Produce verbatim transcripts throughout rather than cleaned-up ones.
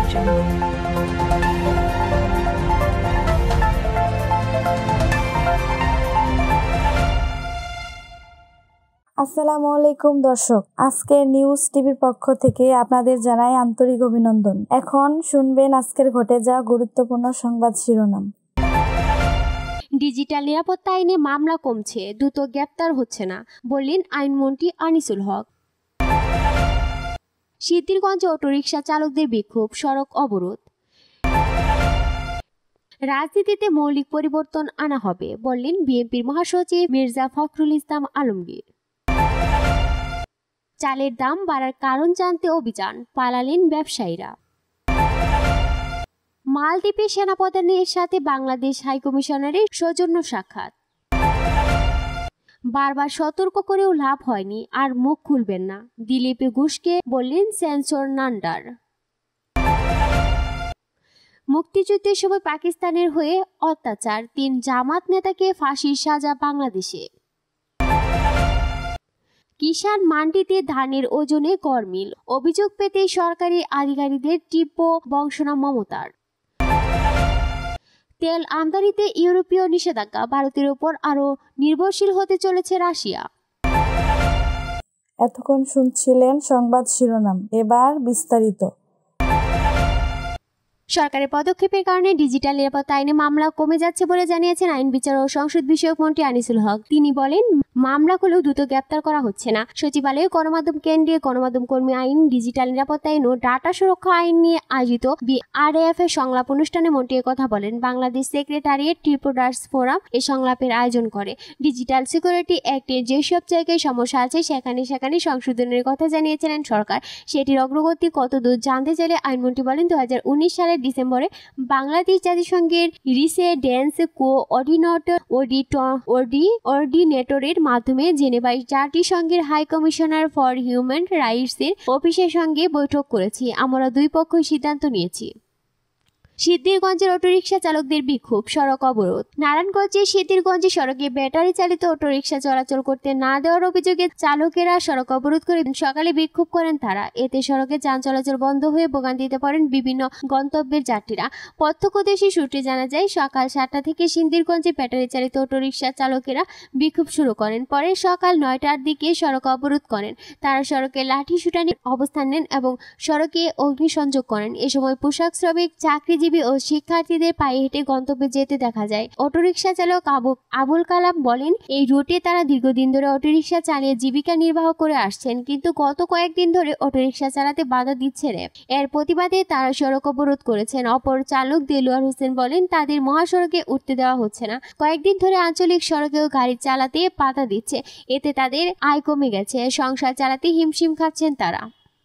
জানান। আসসালামু আলাইকুম দর্শক, আজকে নিউজ টিভির পক্ষ থেকে আপনাদের জানাই আন্তরিক অভিনন্দন। এখন শুনবেন আজকের ঘটে যাওয়া গুরুত্বপূর্ণ সংবাদ শিরোনাম। ডিজিটাল নিরাপত্তা আইনে মামলা কমছে, দ্রুত গ্রেপ্তার হচ্ছে না, বললেন আইনমন্ত্রী আনিসুল হক। সিদ্ধিরগঞ্জে অটোরিকশা চালকদের বিক্ষোভ, সড়ক অবরোধ। রাজনীতিতে মৌলিক পরিবর্তন আনা হবে, বললেন বিএনপির মহাসচিব মির্জা ফখরুল ইসলাম আলমগীর। চালের দাম বাড়ার কারণ জানতে অভিযান, পালালেন ব্যবসায়ীরা। মালদ্বীপে সেনাপ্রধানের সাথে বাংলাদেশ হাইকমিশনারের সৌজন্য সাক্ষাৎ। বারবার সতর্ক করেও লাভ হয়নি, আর মুখ খুলবেন না, দিলীপ ঘোষকে বললেন সেন্সর নান্ডার। মুক্তিযুদ্ধের সময় পাকিস্তানের হয়ে অত্যাচার, তিন জামাত নেতাকে ফাঁসির সাজা বাংলাদেশে। কিষাণ মান্ডিতে ধানের ওজনে গড়মিল, অভিযোগ পেতে সরকারি আধিকারিকদের তীব্র বংশনা মমতার। তেল আমদানিতে ইউরোপীয় নিষেধাজ্ঞা, ভারতের উপর আরও নির্ভরশীল হতে চলেছে রাশিয়া। এতক্ষণ শুনছিলেন সংবাদ শিরোনাম, এবার বিস্তারিত। সরকারের পদক্ষেপের কারণে ডিজিটাল নিরাপত্তা আইনে মামলা কমে যাচ্ছে বলে জানিয়েছেন আইন বিচার ও সংসদ বিষয়ক মন্ত্রী আনিসুল হক। তিনি বলেন, মামলাগুলো দ্রুত গ্রেপ্তার করা হচ্ছে না। সচিবালয়ে গণমাধ্যম কেন্দ্রে গণমাধ্যম কর্মী আইন, ডিজিটাল নিরাপত্তা আইন ও ডাটা সুরক্ষা আইন নিয়ে আয়োজিত বিআরএফ এর সংলাপ অনুষ্ঠানে মন্ত্রী কথা বলেন। বাংলাদেশ সেক্রেটারিয়েট ট্রিপোডার্স ফোরাম এই সংলাপের আয়োজন করে। ডিজিটাল সিকিউরিটি অ্যাক্টের যেসব জায়গায় সমস্যা আছে সেখানে সেখানে সংশোধনের কথা জানিয়েছিলেন সরকার। সেটির অগ্রগতি কতদূর জানতে চাইলে আইনমন্ত্রী বলেন, দু হাজার উনিশ সালের ডিসেম্বরে বাংলাদেশ জাতিসংঘের রিসিডেন্স কোঅর্ডিনেটর অর্ডিনেটরের মাধ্যমে জেনেভায় জাতিসংঘের হাই কমিশনার ফর হিউম্যান রাইটসের অফিসের সঙ্গে বৈঠক করেছি। আমরা দুই পক্ষই সিদ্ধান্ত নিয়েছি। সিদ্ধিরগঞ্জের অটোরিকশা চালকদের বিক্ষোভ, সড়ক অবরোধ। নারায়ণগঞ্জের সিদ্ধিরগঞ্জে সড়কে ব্যাটারি চালিত অটোরিকশা চলাচল করতে না দেওয়ার অভিযোগে চালকেরা সড়ক অবরোধ করে সকালে বিক্ষোভ করেন তারা। এতে সড়কে যান চলাচল বন্ধ হয়ে ভোগান্তিতে পড়েন বিভিন্ন গন্তব্যের যাত্রীরা। প্রত্যক্ষদর্শী সূত্রে জানা যায়, সকাল সাতটা থেকে সিদ্ধিরগঞ্জে ব্যাটারি চালিত অটোরিকশা চালকেরা বিক্ষোভ শুরু করেন। পরে সকাল নয়টার দিকে সড়ক অবরোধ করেন তারা। সড়কে লাঠি শুটানি অবস্থান নেন এবং সড়কে অগ্নিসংযোগ করেন। এ সময় পোশাক শ্রমিক, চাকরিজীবী ও শিক্ষার্থীদের পায়ে হেঁটে গন্তব্যে যেতে দেখা যায়। অটোরিকশা চালক আবু আবুল কালাম বলেন, এই রুটে তারা দীর্ঘদিন ধরে অটোরিকশা চালিয়ে জীবিকা নির্বাহ করে আসছেন, কিন্তু গত কয়েকদিন ধরে অটোরিকশা চালাতে বাধা দিচ্ছে র্যাব। এর প্রতিবাদে তারা সড়ক অবরোধ করেছেন। অপর চালক দেলোয়ার হোসেন বলেন, তাদের মহাসড়কে উঠতে দেওয়া হচ্ছে না। কয়েকদিন ধরে আঞ্চলিক সড়কেও গাড়ি চালাতে বাধা দিচ্ছে, এতে তাদের আয় কমে গেছে, সংসার চালাতে হিমশিম খাচ্ছেন তারা।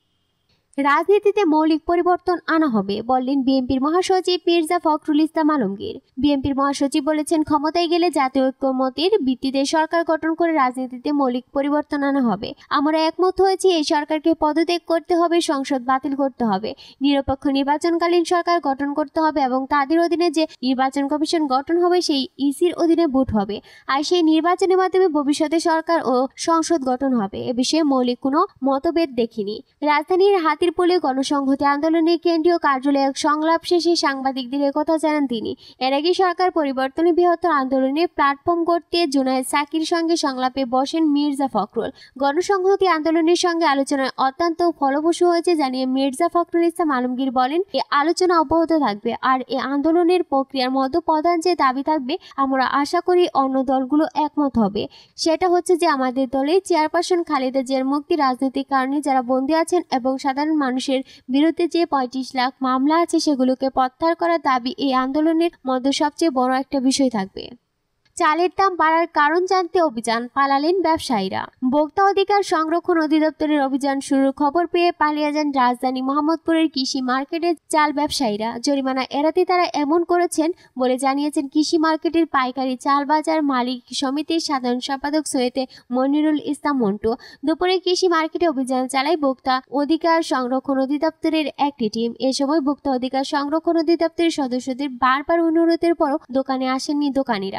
রাজনীতিতে মৌলিক পরিবর্তন আনা হবে, বললেন বিএনপির মহাসচিব মির্জা ফখরুল ইসলাম আলমগীর। বিএনপির মহাসচিব বলেছেন, ক্ষমতায় গেলে জাতীয় ঐক্যমতের ভিত্তিতে সরকার গঠন করে রাজনীতিতে মৌলিক পরিবর্তন আনা হবে। আমরা একমত হয়েছি, এই সরকারকে পদত্যাগ করতে হবে, সংসদ বাতিল করতে হবে, নিরপেক্ষ নির্বাচনকালীন সরকার গঠন করতে হবে এবং তাদের অধীনে যে নির্বাচন কমিশন গঠন হবে সেই ইসির অধীনে ভোট হবে, আর সেই নির্বাচনের মাধ্যমে ভবিষ্যতে সরকার ও সংসদ গঠন হবে। এ বিষয়ে মৌলিক কোনো মতভেদ দেখিনি। রাজধানীর হাতি পুলে গণসংহতি আন্দোলনের কেন্দ্রীয় কার্যালয়ে এক সংলাপ শেষে সাংবাদিকদের একথা জানান তিনি। এর আগে সরকার পরিবর্তনে বৃহত্তর আন্দোলনের প্ল্যাটফর্ম করতে জুনায়েদ সাকির সঙ্গে সংলাপে বসেন মির্জা ফখরুল। গণসংহতি আন্দোলনের সঙ্গে আলোচনায় অত্যন্ত ফলপ্রসূ হয়েছে জানিয়ে মির্জা ফখরুল ইসলাম আলমগীর বলেন, এ আলোচনা অব্যাহত থাকবে, আর এ আন্দোলনের প্রক্রিয়ার মধ্যে প্রধান যে দাবি থাকবে আমরা আশা করি অন্য দলগুলো একমত হবে, সেটা হচ্ছে যে আমাদের দলের চেয়ারপারসন খালেদা জিয়ার মুক্তি, রাজনৈতিক কারণে যারা বন্দী আছেন এবং সাধারণ মানুষের বিরুদ্ধে যে পঁয়ত্রিশ লাখ মামলা আছে সেগুলোকে প্রত্যাহার করার দাবি এই আন্দোলনের মধ্যে সবচেয়ে বড় একটা বিষয় থাকবে। চালের দাম বাড়ার কারণ জানতে অভিযান, পালালেন ব্যবসায়ীরা। ভোক্তা অধিকার সংরক্ষণ অধিদপ্তরের অভিযান শুরুর খবর পেয়ে পালিয়ে যান রাজধানী মোহাম্মদপুরের কৃষি মার্কেটের চাল ব্যবসায়ীরা। জরিমানা এড়াতে তারা এমন করেছেন বলে জানিয়েছেন কৃষি মার্কেটের পাইকারি চাল বাজার মালিক সমিতির সাধারণ সম্পাদক সৈয়দ মনিরুল ইসলাম মন্টু। দুপুরে কৃষি মার্কেটে অভিযান চালায় ভোক্তা অধিকার সংরক্ষণ অধিদপ্তরের একটি টিম। এ সময় ভোক্তা অধিকার সংরক্ষণ অধিদপ্তরের সদস্যদের বারবার অনুরোধের পরও দোকানে আসেননি দোকানিরা। তবে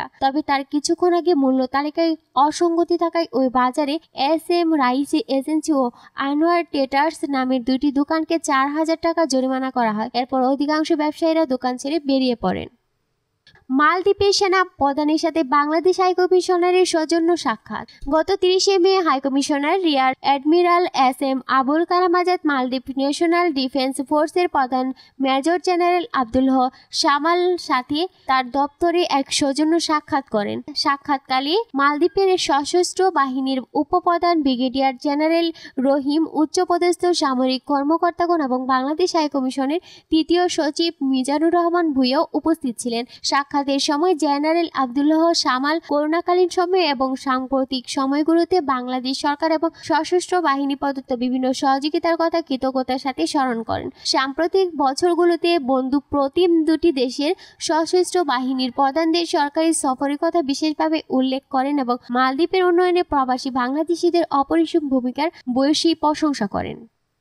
তার কিছুক্ষণ আগে মূল্য তালিকায় অসঙ্গতি থাকায় ওই বাজারে এস এম রাইসি এজেন্সি ও আনোয়ার ট্রেডার্স নামের দুটি দোকানকে চার হাজার টাকা জরিমানা করা হয়। এরপর অধিকাংশ ব্যবসায়ীরা দোকান ছেড়ে বেরিয়ে পড়েন। মালদ্বীপের সেনা প্রধানের সাথে বাংলাদেশ হাইকমিশনারের সৌজন্য সাক্ষাৎ। গত তিরিশে মে high commissioner rear admiral S M Abul Kalam Azad Maldives national defence ফোর্সের প্রধান মেজর জেনারেল আব্দুল সামাল সাথে তার দপ্তরে এক সৌজন্য সাক্ষাৎ করেন। সাক্ষাৎকালে মালদ্বীপের সশস্ত্র বাহিনীর উপপ্রধান ব্রিগেডিয়ার জেনারেল রহিম, উচ্চপদস্থ সামরিক কর্মকর্তাগণ এবং বাংলাদেশ হাইকমিশনের তৃতীয় সচিব মিজানুর রহমান ভুঁইয়া উপস্থিত ছিলেন। সাক্ষাতের সময় জেনারেল আব্দুল্লাহ সামাল করোনাকালীন সময়ে এবং সাম্প্রতিক সময়গুলোতে বাংলাদেশ সরকার এবং সশস্ত্র বাহিনী প্রদত্ত বিভিন্ন সহযোগিতার কথা কৃতজ্ঞতার সাথে স্মরণ করেন। সাম্প্রতিক বছরগুলোতে বন্ধু প্রতিম দুটি দেশের সশস্ত্র বাহিনীর প্রধানদের সরকারি সফরের কথা বিশেষভাবে উল্লেখ করেন এবং মালদ্বীপের উন্নয়নে প্রবাসী বাংলাদেশিদের অপরিসীম ভূমিকার ভূয়সী প্রশংসা করেন।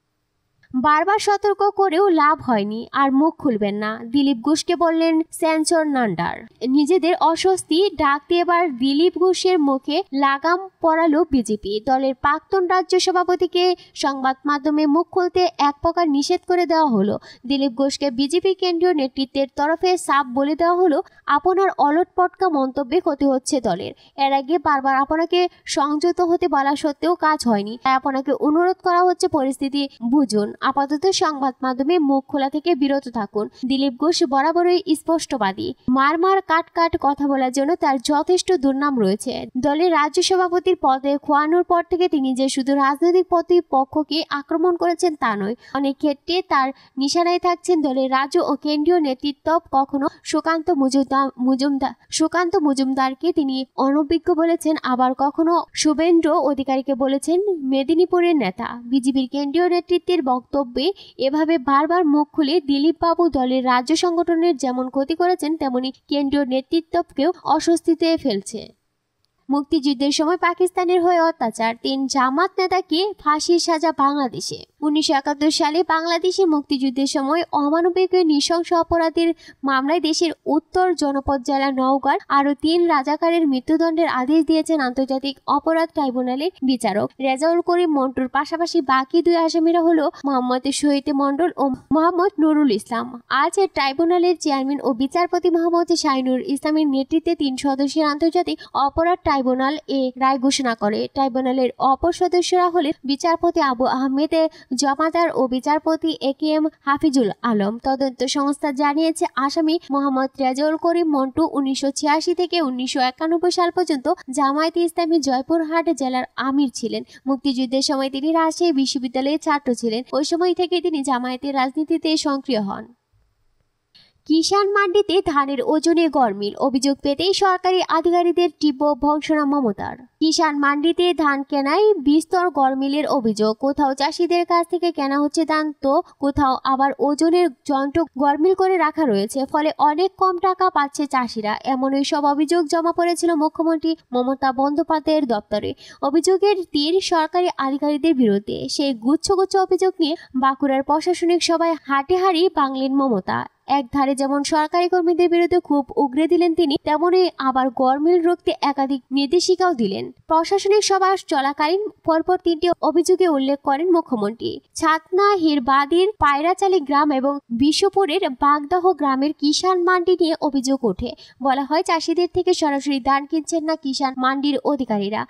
বারবার সতর্ক করেও লাভ হয়নি, আর মুখ খুলবেন না, দিলীপ ঘোষকে বললেন সেন্সর নান্ডার। নিজেদের অস্বস্তি ডাকতে এবার দিলীপ ঘোষের মুখে লাগাম পড়ালো বিজেপি। দলের প্রাক্তন রাজ্য সভাপতিকে সংবাদ মাধ্যমে মুখ খুলতে এক প্রকার নিষেধ করে দেওয়া হলো। দিলীপ ঘোষকে বিজেপি কেন্দ্রীয় নেতৃত্বের তরফে সাফ বলে দেওয়া হলো, আপনার অলট পটকা মন্তব্যে ক্ষতি হচ্ছে দলের। এর আগে বারবার আপনাকে সংযত হতে বলা সত্ত্বেও কাজ হয়নি, তাই আপনাকে অনুরোধ করা হচ্ছে পরিস্থিতি বুঝুন, আপাতত সংবাদ মাধ্যমে মুখ খোলা থেকে বিরত থাকুন। দিলীপ ঘোষ বরাবরই স্পষ্টবাদী। মার মার কাট কাট কথা বলার জন্য তার যথেষ্ট দুর্নাম রয়েছে। দলের রাজ্য সভাপতির পদে খোয়ানোর পর থেকে তিনি যে শুধু রাজনৈতিক প্রতিপক্ষকে আক্রমণ করেছেন তা নয়, অনেক ক্ষেত্রে তার নিশানায় থাকছেন দলের রাজ্য ও কেন্দ্রীয় নেতৃত্ব। কখনো সুকান্ত মজুমদার মজুমদার সুকান্ত মজুমদারকে তিনি অনভিজ্ঞ বলেছেন, আবার কখনো শুভেন্দ্র অধিকারীকে বলেছেন মেদিনীপুরের নেতা। বিজেপির কেন্দ্রীয় নেতৃত্বের বক্তব্যে এভাবে বারবার মুখ খুলে দিলীপ বাবু দলের রাজ্য সংগঠনের যেমন ক্ষতি করেছেন, তেমনি কেন্দ্রীয় নেতৃত্বকেও অস্বস্তিতে ফেলছে। মুক্তিযুদ্ধের সময় পাকিস্তানের হয়ে অত্যাচার, তিন জামাত নেতাকে ফাঁসির সাজা বাংলাদেশে। উনিশশো একাত্তর সালে বাংলাদেশে মুক্তিযুদ্ধের সময় অমানবিক নৃশংস অপরাধের মামলায় দেশের উত্তর জনপদ জেলা নওগাঁর আরও তিন রাজাকারের মৃত্যুদণ্ডের আদেশ দিয়েছেন আন্তর্জাতিক অপরাধ ট্রাইব্যুনালের বিচারক রেজাউল করিম মন্টুর। পাশাপাশি বাকি দুই আসামিরা হলো মোহাম্মদ শহীদ মন্ডল ও মোহাম্মদ নুরুল ইসলাম। আজ ট্রাইব্যুনালের চেয়ারম্যান ও বিচারপতি মোহাম্মদ শাহিনুর ইসলামের নেতৃত্বে তিন সদস্যের আন্তর্জাতিক অপরাধ ট্রাইব্যুনাল এ রায় ঘোষণা করে। ট্রাইব্যুনালের অপর সদস্যরা হলেন বিচারপতি আবু আহমেদ জমাদার ও বিচারপতি A K M Hafizul Alam. তদন্ত সংস্থা জানিয়েছে, আসামি মোহাম্মদ রেজাউল করিম মন্টু উনিশশো ছিয়াশি থেকে উনিশশো একানব্বই সাল পর্যন্ত জামায়াতে ইসলামী জয়পুরহাট জেলার আমির ছিলেন। মুক্তিযুদ্ধের সময় তিনি রাজশাহী বিশ্ববিদ্যালয়ের ছাত্র ছিলেন। ওই সময় থেকে তিনি জামায়াতের রাজনীতিতে সক্রিয় হন। কিষাণ মান্ডিতে ধানের ওজনে গরমিল, অভিযোগ পেতেই সরকারি আধিকারিকদের তীব্র ভর্ৎসনা মমতার। কিষাণ মান্ডিতে ধান কেনায় বিস্তর গরমিলের অভিযোগ। কোথাও চাষিদের কাছ থেকে কেনা হচ্ছে ধান, তো কোথাও আবার ওজনের যন্ত্র গরমিল করে রাখা রয়েছে, ফলে অনেক কম টাকা পাচ্ছে চাষিরা। এমনই সব অভিযোগ জমা পড়েছিল মুখ্যমন্ত্রী মমতা বন্দ্যোপাধ্যায়ের দপ্তরে। অভিযোগের তীর সরকারি আধিকারিকদের বিরুদ্ধে। সেই গুচ্ছ গুচ্ছ অভিযোগ নিয়ে বাঁকুড়ার প্রশাসনিক সভায় হাঁটিহাঁড়ি বাংলেন মমতা। এক ধারে যেমন সরকারি কর্মীদের বিরুদ্ধে খুব উগরে দিলেন তিনি, তেমনই আবার গরমিল রুখতে একাধিক নির্দেশিকাও দিলেন। প্রশাসনিক সভা চলাকালীন পরপর তিনটি অভিযোগে উল্লেখ করেন মুখ্যমন্ত্রী। ছাতনা হিরবাদির পায়রাচালি গ্রাম এবং বিশ্বপুরের বাগদাহ গ্রামের কিষাণ মান্ডি নিয়ে অভিযোগ ওঠে। বলা হয়, চাষিদের থেকে সরাসরি ধান কিনছেন না কিষাণ মান্ডির অধিকারীরা।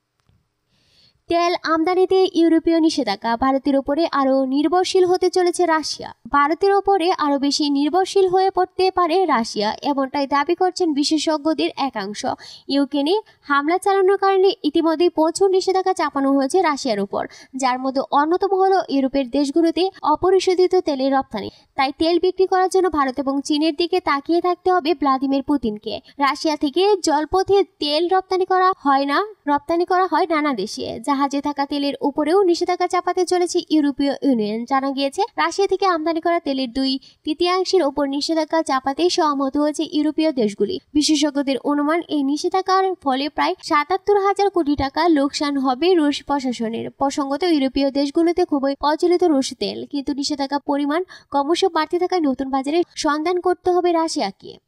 তেল আমদানিতে ইউরোপীয় নিষেধাজ্ঞা, ভারতের ওপরে আরও নির্ভরশীল হতে চলেছে রাশিয়া। ভারতের ওপরে আরও বেশি নির্ভরশীল হয়ে পড়তে পারে রাশিয়া, এমনটাই দাবি করছেন বিশেষজ্ঞদের একাংশ। ইউক্রেনে হামলা চালানোর কারণে ইতিমধ্যেই প্রচুর নিষেধাজ্ঞা চাপানো হয়েছে রাশিয়ার উপর, যার মধ্যে অন্যতম হলো ইউরোপের দেশগুলোতে অপরিশোধিত তেলের রপ্তানি। তাই তেল বিক্রি করার জন্য ভারত এবং চীনের দিকে তাকিয়ে থাকতে হবে ভ্লাদিমির পুতিনকে। রাশিয়া থেকে জলপথে তেল রপ্তানি করা হয় না রপ্তানি করা হয় নানা দেশে। জাহাজে থাকা তেলের উপরেও নিষেধাজ্ঞা চাপাতে চলেছে ইউরোপীয় ইউনিয়ন। জানা গিয়েছে, রাশিয়া থেকে আমদানি করা তেলের দুই তৃতীয়াংশের ওপর নিষেধাজ্ঞা চাপাতেই সহমত হয়েছে ইউরোপীয় দেশগুলি। বিশেষজ্ঞদের অনুমান, এই নিষেধাজ্ঞার ফলে প্রায় সাতাত্তর হাজার কোটি টাকা লোকসান হবে রুশ প্রশাসনের। প্রসঙ্গত, ইউরোপীয় দেশগুলোতে খুবই প্রচলিত রুশ তেল, কিন্তু নিষেধাজ্ঞা পরিমাণ ক্রমশ বাড়তে থাকায় নতুন বাজারে সন্ধান করতে হবে রাশিয়াকে।